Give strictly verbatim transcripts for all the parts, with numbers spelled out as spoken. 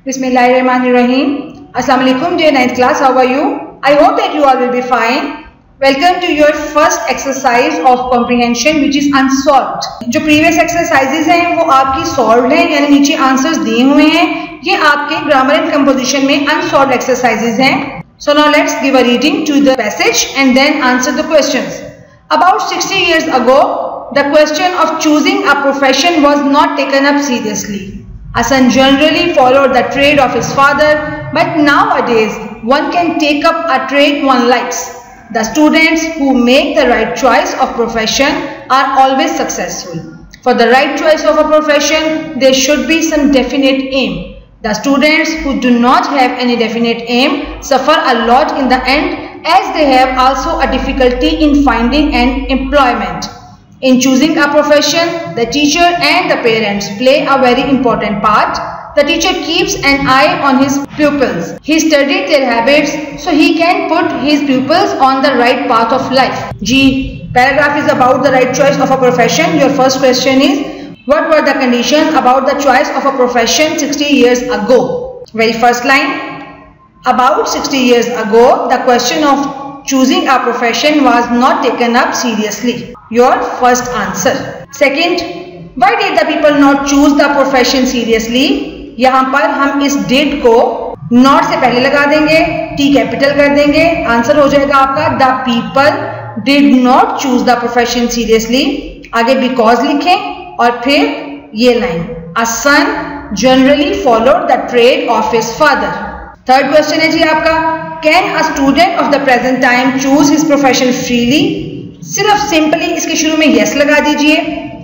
Bismillahirrahmanirrahim. Assalamu alaikum dear ninth class. How are you? I hope that you all will be fine. Welcome to your first exercise of comprehension which is unsolved. जो previous exercises हैं वो आपकी solved हैं, यानी नीचे answers दिए हुए हैं. ये आपके grammar and composition में unsolved exercises हैं. So now let's give a reading to the passage and then answer the questions. About sixty years ago, the question of choosing a profession was not taken up seriously. A son generally followed the trade of his father, but nowadays one can take up a trade one likes. The students who make the right choice of profession are always successful. For the right choice of a profession, there should be some definite aim. The students who do not have any definite aim suffer a lot in the end, as they have also a difficulty in finding an employment. In choosing a profession, the teacher and the parents play a very important part. The teacher keeps an eye on his pupils. He studies their habits so he can put his pupils on the right path of life. G. Paragraph is about the right choice of a profession. Your first question is, what were the conditions about the choice of a profession sixty years ago? Very first line, about sixty years ago, the question of choosing a profession was not taken up seriously. Your first answer. Second, why did the people not choose the profession seriously? यहाँ पर हम इस date को not से पहले लगा देंगे, T capital कर देंगे, आंसर हो जाएगा आपका the people did not choose the profession seriously. आगे बिकॉज लिखें और फिर ये line, a son generally followed the trade of his father. Third question है जी आपका, can a student of the present time choose his profession freely? सिर्फ simply इसके शुरू में यस लगा दीजिए.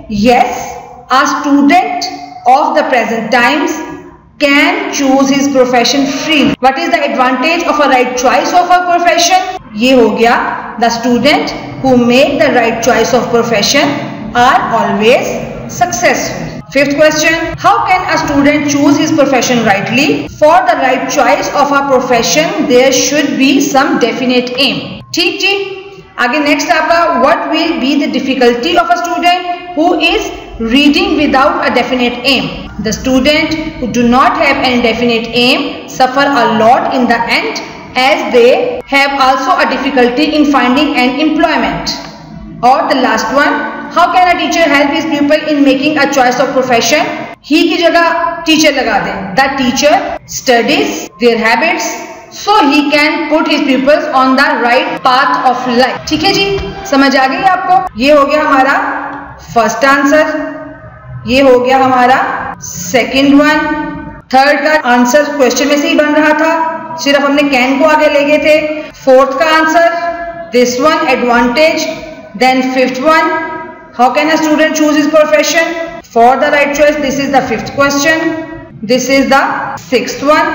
Yes, a student of the present times can choose his profession freely. What is the advantage of a right choice of a profession? ये हो गया, the student who make the right choice of profession are always successful. Fifth question, how can a student choose his profession rightly? For the right choice of a profession, there should be some definite aim. ठीक जी. आगे next आपका, what will be the difficulty of a student who is reading without a definite aim? The student who do not have any definite aim suffer a lot in the end, as they have also a difficulty in finding an employment. Or the last one, how can a teacher help his pupil in making a choice of profession? He की जगह teacher लगा दें. The teacher studies their habits so he can put his pupils on the right path of life. ठीक है जी, समझ आ गई आपको? ये हो गया हमारा फर्स्ट आंसर, ये हो गया हमारा सेकंड वन. थर्ड का आंसर क्वेश्चन में से ही बन रहा था, सिर्फ हमने कैन को आगे ले गए थे. फोर्थ का answer this one, advantage. Then fifth one, how can a student choose his profession? For the right choice, this is the fifth question. This is the sixth one,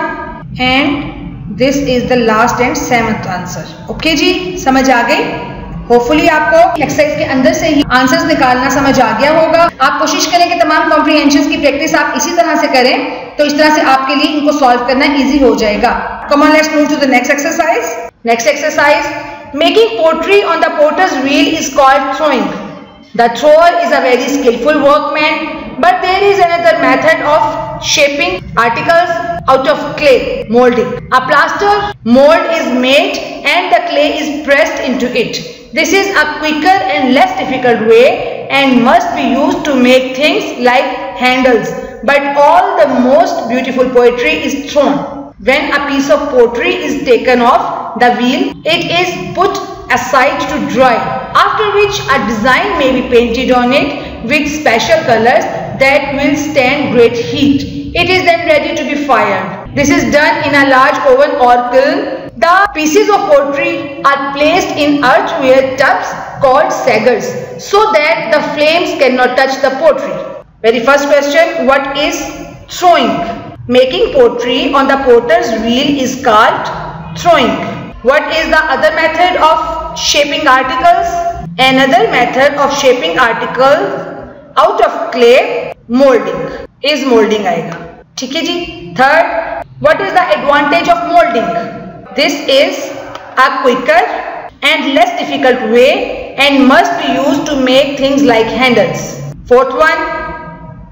and this is the last and seventh answer. Okay जी, समझ आ गई? Hopefully आपको exercise के अंदर से ही answers निकालना समझ आ गया होगा. आप कोशिश करें कि तमाम कॉम्प्रिहेंशन की प्रैक्टिस आप इसी तरह से करें, तो इस तरह से आपके लिए इनको सॉल्व करना इजी हो जाएगा. Come on, let's move to the next exercise. Next exercise. Making pottery on the potter's wheel is called throwing. The thrower is a very skillful workman, but there is another method of shaping articles out of clay, molding. A plaster mold is made and the clay is pressed into it. This is a quicker and less difficult way and must be used to make things like handles. But all the most beautiful poetry is thrown. When a piece of pottery is taken off the wheel, it is put aside to dry, after which a design may be painted on it with special colors that will stand great heat. It is then ready to be fired. This is done in a large oven or kiln. The pieces of pottery are placed in earthenware tubs called sagars, so that the flames cannot touch the pottery. Very first question, what is throwing? Making pottery on the potter's wheel is called throwing. What is the other method of shaping articles? Another method of shaping articles out of clay, molding. Is molding आएगा. ठीक है जी. Third, what is the advantage of molding? This is a quicker and less difficult way and must be used to make things like handles. Fourth one,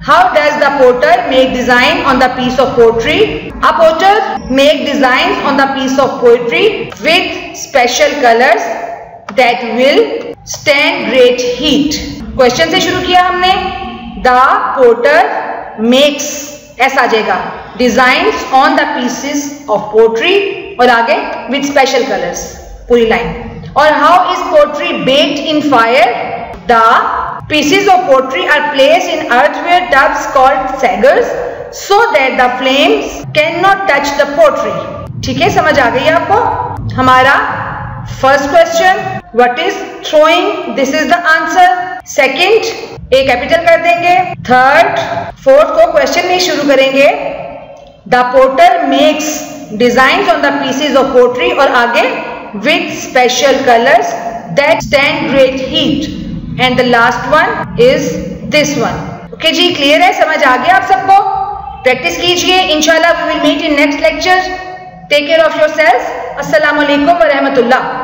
How does the potter make design on the piece of poetry? A potter make designs on the piece of poetry with special colors that will stand great heat. Question से शुरू किया हमने. The potter makes, ऐसा आ जाएगा, designs on the pieces of poetry और आगे with special colors, पूरी line. और how is poetry baked in fire? The pieces of pottery are placed in earthenware tubs called saggers so that the flames cannot touch the pottery. ठीक है, समझ आ गई आपको? हमारा first question, what is throwing, this is the answer. Second, a capital कर देंगे. Third, fourth को क्वेश्चन में शुरू करेंगे. The potter makes designs on the pieces of pottery और आगे with special colours that stand great heat. And the last one is this one. Okay जी, clear है, समझ आ गया आप सबको? प्रैक्टिस कीजिए. इंशाल्लाह we will meet in next lecture. Take care of yourselves. अस्सलाम वालेकुम व रहमतुल्लाह.